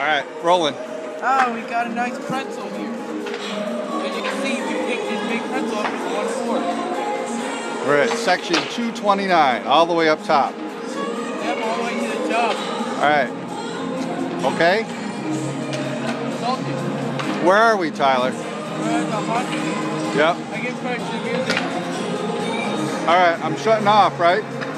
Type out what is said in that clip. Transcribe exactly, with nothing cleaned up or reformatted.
right, rolling. Oh, we got a nice pretzel here. As you can see, we picked this big pretzel up in one four. We're at section two twenty-nine, all the way up top. Yep, all the way to the job. All right. Okay. Salted. Where are we, Tyler? We're at the hockey. Yep. I guess back to the music. All right, I'm shutting off, right?